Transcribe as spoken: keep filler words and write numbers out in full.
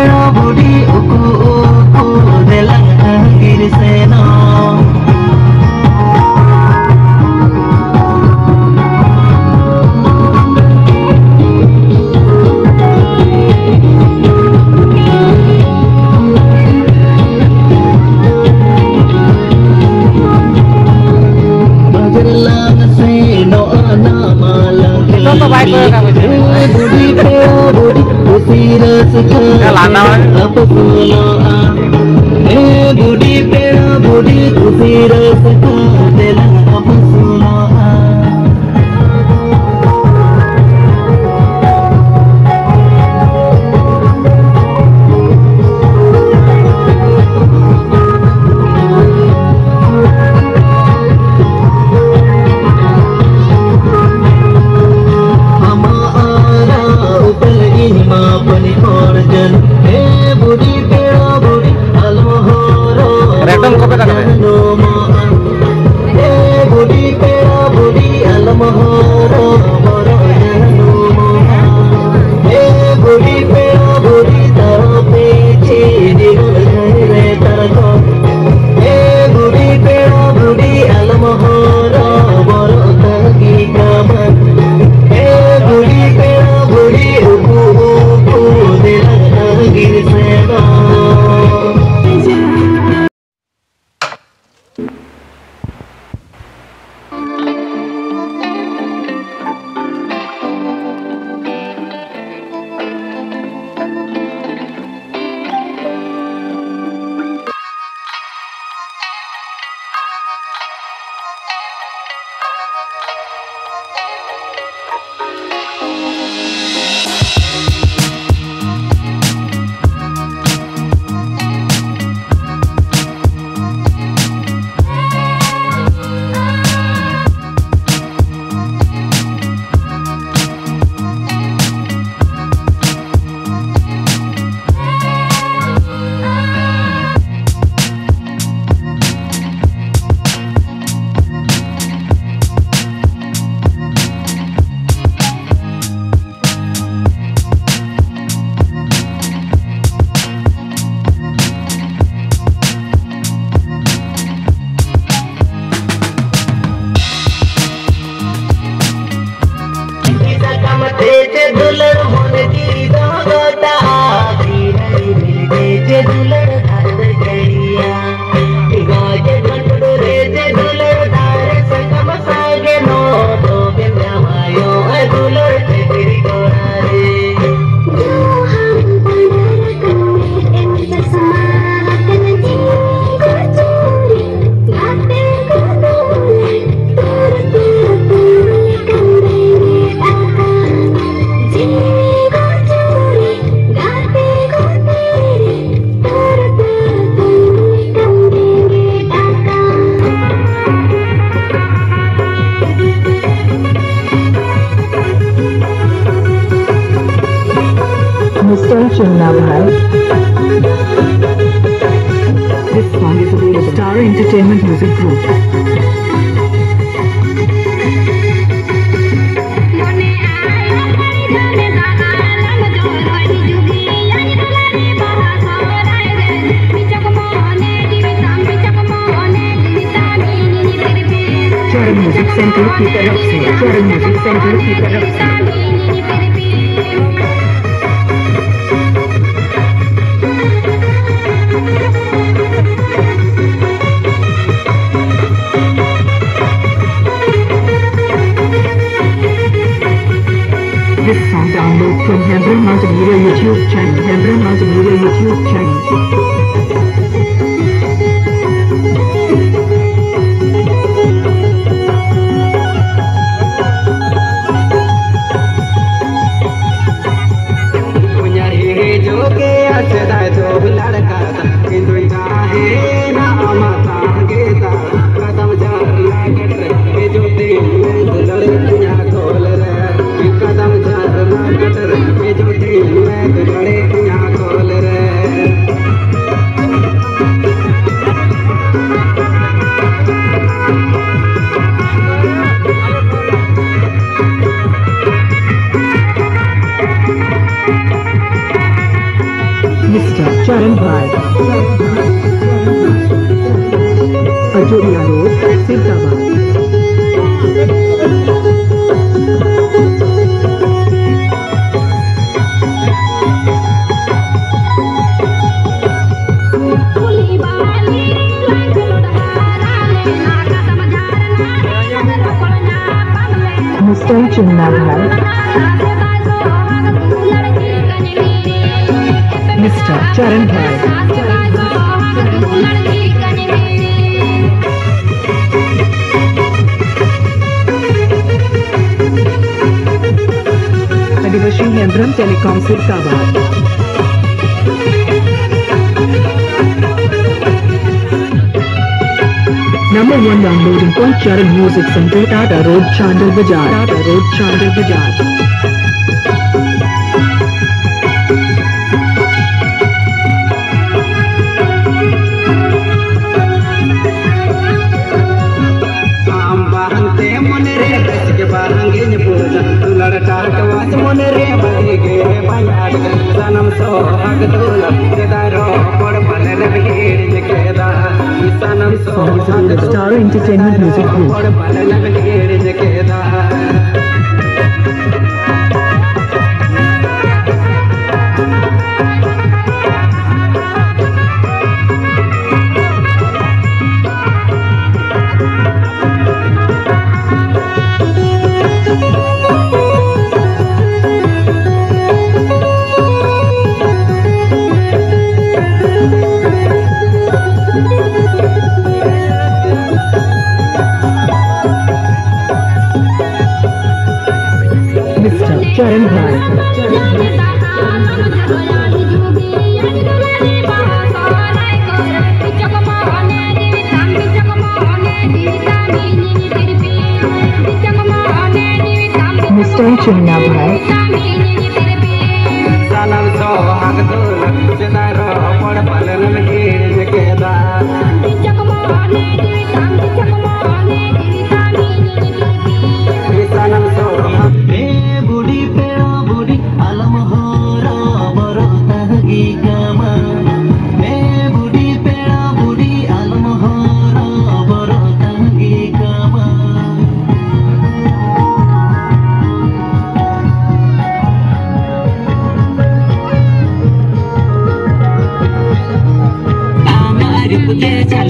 पेड़ा बुढ़ी उकू उकू देlang angir seno तो बाइक का मुझे बुढ़ी पेड़ा बुढ़ी उसी रस क्या लाना है अब बोलो आ ए बुढ़ी पेड़ा बुढ़ी उसी रस का देlang अब बोलो आ रेटम को पे करना है ए बुढ़ी पेड़ा बुढ़ी अलमोहरो मोरो जनो ए बुढ़ी पेड़ा बुढ़ी तारो पीछे दिगुल घरे तरको ए बुढ़ी पेड़ा बुढ़ी अलमोहरो मोरो तगी कामन ए बुढ़ी पेड़ा बुढ़ी उकू उकू देlang angir seno This song is available. Star Entertainment Music Group. Charan Music Center की तरफ से Charan Music Center की तरफ से This song download from Hembra Multimedia YouTube channel. Hembra Multimedia YouTube channel. Mister Charan भाई, अजोरिया रोड, सिरदाबाद। मिस्टर चुन्ना भाई, mister Charan भाई, आदिवासी यंत्रम टेलीकॉम सिरदाबाद। Number one downloading point Charan Music Center, Tata Road, Chandal Bazaar, Tata Road, Chandal Bazaar। Star Entertainment Music Group। चरण भाई, mister Chunna भाई, Amar putih